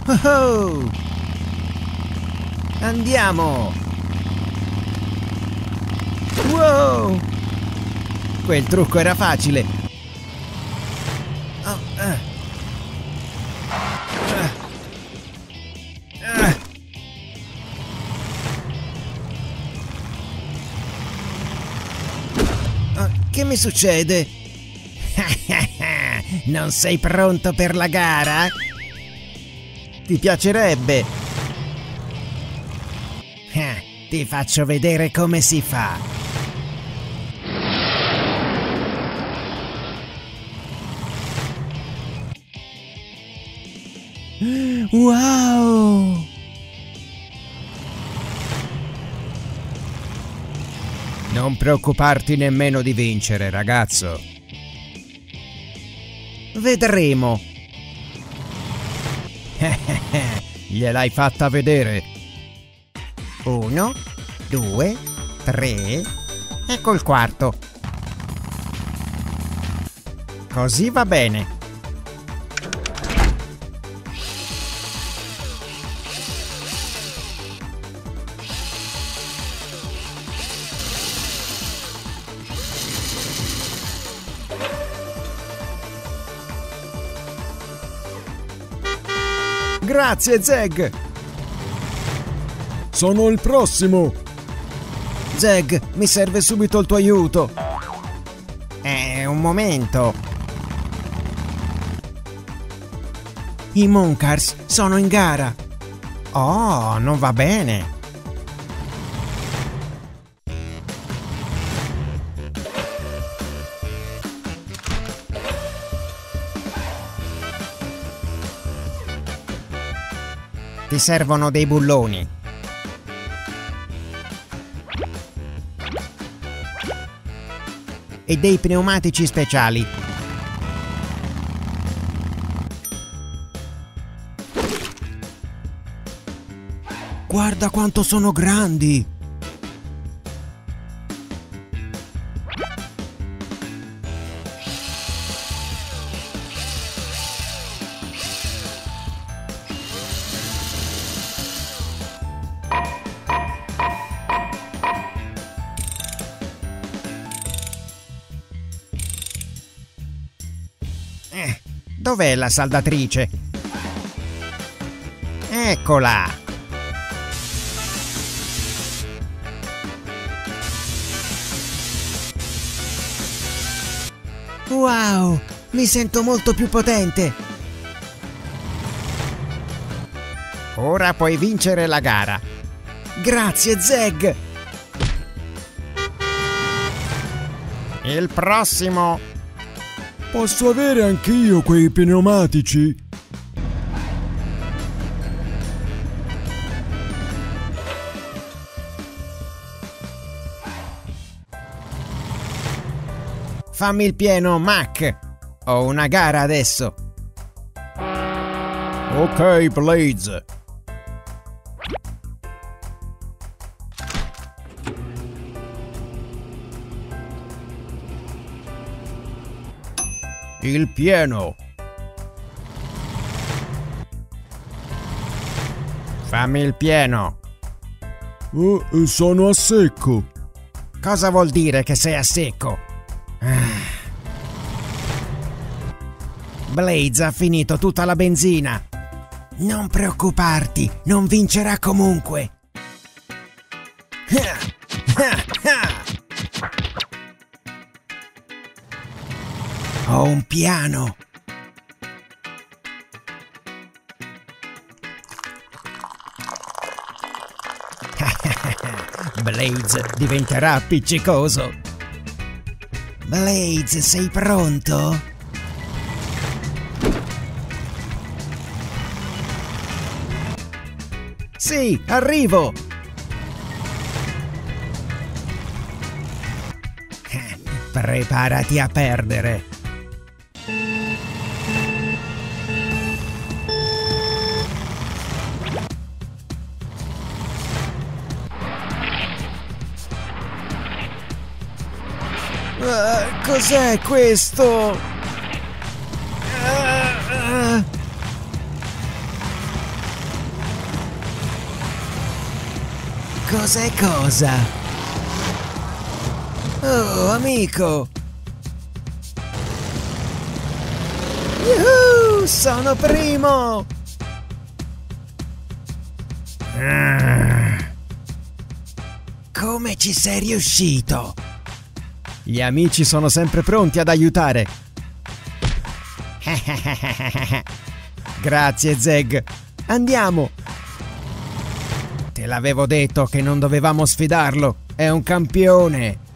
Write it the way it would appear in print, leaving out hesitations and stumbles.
Oh! Andiamo! Wow! Quel trucco era facile! Oh, Che mi succede? Non sei pronto per la gara? Ti piacerebbe? Ti faccio vedere come si fa. Wow! Non preoccuparti nemmeno di vincere, ragazzo. Vedremo. Gliel'hai fatta vedere. 1, 2, 3. Ecco il quarto. Così va bene. Grazie, Zeg! Sono il prossimo! Zeg, mi serve subito il tuo aiuto! Un momento! I Moncars sono in gara! Oh, non va bene! Ti servono dei bulloni. E dei pneumatici speciali. Guarda quanto sono grandi! Dov'è la saldatrice? Eccola! Wow! Mi sento molto più potente! Ora puoi vincere la gara! Grazie, Zeg! Il prossimo! Posso avere anch'io quei pneumatici? Fammi il pieno, Mac! Ho una gara adesso! Ok, Blaze! Il pieno! Fammi il pieno! Sono a secco! Cosa vuol dire che sei a secco? Blaze ha finito tutta la benzina! Non preoccuparti, non vincerà comunque! Ho un piano! Blaze diventerà appiccicoso! Blaze, sei pronto? Sì, arrivo! Preparati a perdere! Cos'è questo? Cos'è cosa? Oh, amico! Yuhu! Sono primo! Come ci sei riuscito? Gli amici sono sempre pronti ad aiutare. Grazie, Zeg. Andiamo. Te l'avevo detto che non dovevamo sfidarlo. È un campione.